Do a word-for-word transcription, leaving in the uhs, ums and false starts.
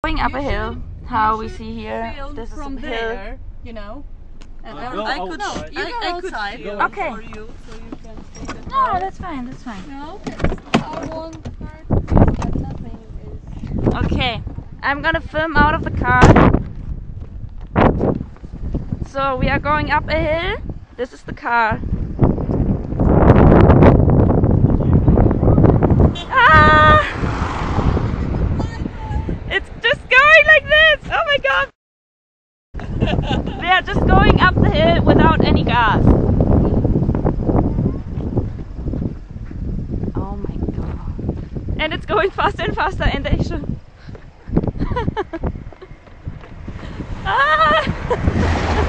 Going up a hill, how we see here, this is a from hill. there, you know. And Uh, I, go I could, no, outside. you I, go I could outside. film Okay. for you, so you can take a No, part. that's fine, that's fine. No? I want part but nothing is. Okay, I'm gonna film out of the car. So we are going up a hill. This is the car. Ah! It's just going like this! Oh my god! We are just going up the hill without any gas. Oh my god. And it's going faster and faster and they should... ah!